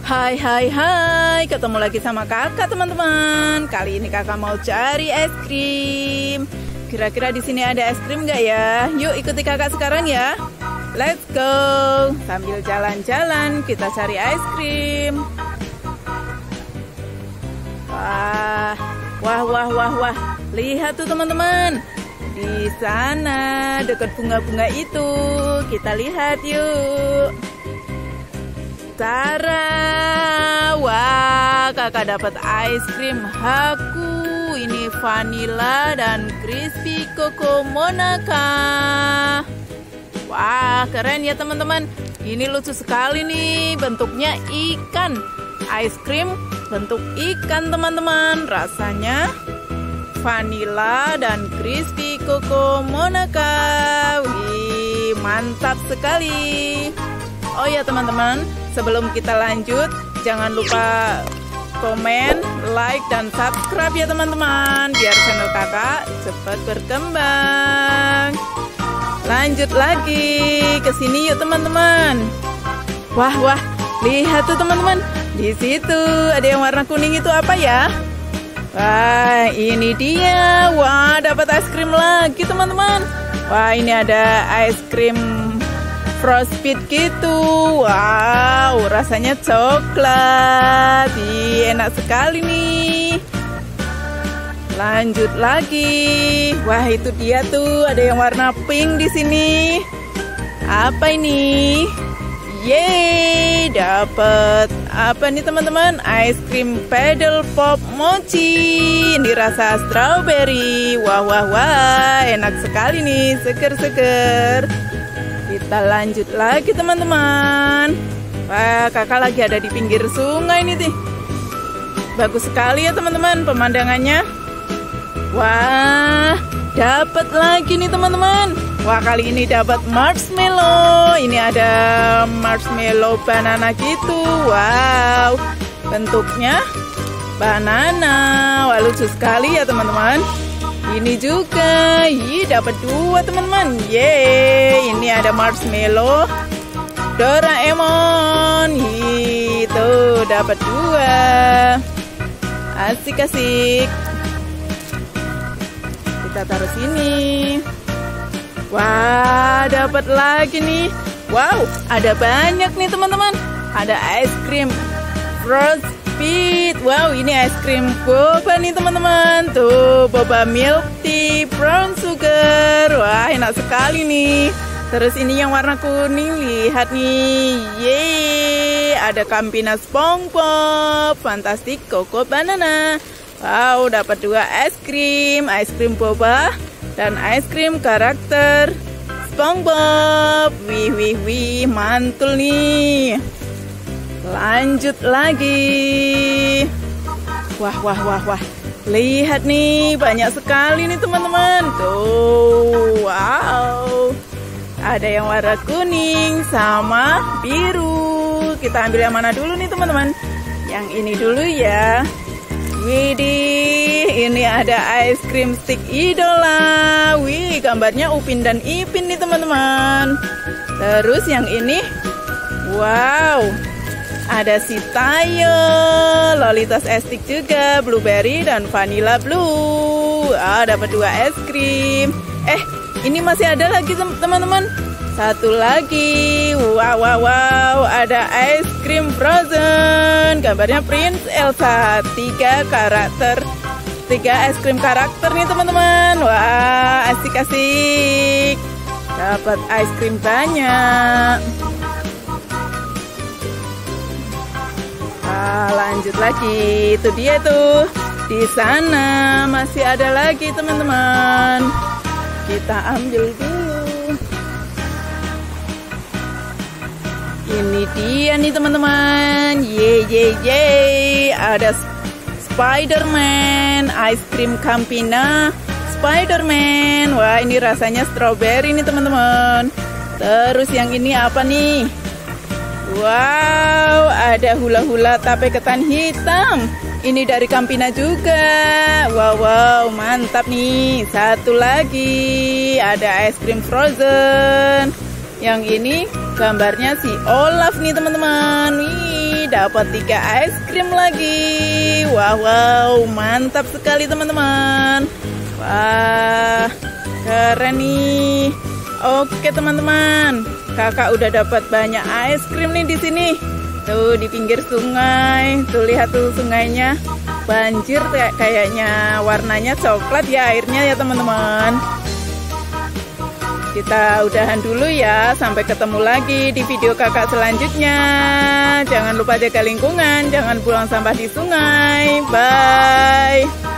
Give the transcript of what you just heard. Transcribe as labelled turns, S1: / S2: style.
S1: Hai, ketemu lagi sama kakak teman-teman. Kali ini kakak mau cari es krim. Kira-kira di sini ada es krim nggak ya? Yuk ikuti kakak sekarang ya. Let's go. Sambil jalan-jalan kita cari es krim. Wah. Lihat tuh teman-teman. Di sana dekat bunga-bunga itu. Kita lihat yuk. Tara, wah kakak dapat es krim Haku. Ini vanilla dan crispy coco mocha. Wah keren ya teman-teman. Ini lucu sekali nih, bentuknya ikan. Es krim bentuk ikan teman-teman. Rasanya vanilla dan crispy coco mocha. Wih, mantap sekali. Oh ya teman-teman, sebelum kita lanjut, jangan lupa komen, like, dan subscribe ya teman-teman, biar channel kakak cepat berkembang. Lanjut lagi ke sini yuk teman-teman. Wah, lihat tuh teman-teman, di situ ada yang warna kuning itu apa ya? Wah, ini dia. Wah, dapat es krim lagi teman-teman. Wah, ini ada es krim frostbite gitu. Wow, rasanya coklat. Enak sekali nih. Lanjut lagi. Wah, itu dia tuh, ada yang warna pink di sini. Apa ini? Yeay, dapat apa nih teman-teman? Es krim Paddle Pop Mochi. Ini rasa strawberry. Wah, enak sekali nih, seger-seger. Kita lanjut lagi teman-teman. Wah, kakak lagi ada di pinggir sungai nih. Bagus sekali ya teman-teman pemandangannya. Wah, dapat lagi nih teman-teman. Wah, kali ini dapat marshmallow. Ini ada marshmallow banana gitu. Wow, bentuknya banana. Wah, lucu sekali ya teman-teman. Ini juga, dapat dua teman-teman. Yeay, ini ada marshmallow Doraemon. Itu dapat dua. Asik. Kita taruh sini. Wah, dapat lagi nih. Wow, ada banyak nih teman-teman. Ada es krim frostbite. Wow, ini es krim boba nih teman-teman. Tuh, boba milk tea brown sugar. Wah, enak sekali nih. Terus ini yang warna kuning, lihat nih. Yeay, ada Campina SpongeBob, Fantastic Coco Banana. Wow, dapat dua es krim boba dan es krim karakter SpongeBob. Wih, mantul nih. Lanjut lagi. Wah. Lihat nih, banyak sekali nih teman-teman. Tuh, wow. Ada yang warna kuning sama biru. Kita ambil yang mana dulu nih teman-teman? Yang ini dulu ya. Widih, ini ada es krim stick idola. Wih, gambarnya Upin dan Ipin nih teman-teman. Terus yang ini, wow, ada si Tayo, Lolitas Estik juga, blueberry dan vanilla blue. Dapat dua es krim. Ini masih ada lagi teman-teman. Satu lagi. Wow, ada es krim frozen. Gambarnya Prince Elsa. 3 es krim karakter nih teman-teman. Wah, asik. Dapat es krim banyak. Lanjut lagi. Itu dia tuh. Di sana masih ada lagi teman-teman. Kita ambil dulu. Ini dia nih teman-teman. Yeay. Ada Spider-Man, ice cream Campina Spider-Man. Wah, ini rasanya strawberry nih teman-teman. Terus yang ini apa nih? Wow, ada hula-hula tape ketan hitam. Ini dari Campina juga. Wow, mantap nih. Satu lagi, ada es krim frozen. Yang ini gambarnya si Olaf nih teman-teman. Wih, dapat 3 es krim lagi. Wow, mantap sekali teman-teman. Wah, keren nih. Oke teman-teman, kakak udah dapat banyak es krim nih di sini. Tuh di pinggir sungai, tuh lihat tuh sungainya banjir kayaknya, warnanya coklat ya airnya ya teman-teman. Kita udahan dulu ya, sampai ketemu lagi di video kakak selanjutnya. Jangan lupa jaga lingkungan, jangan buang sampah di sungai. Bye.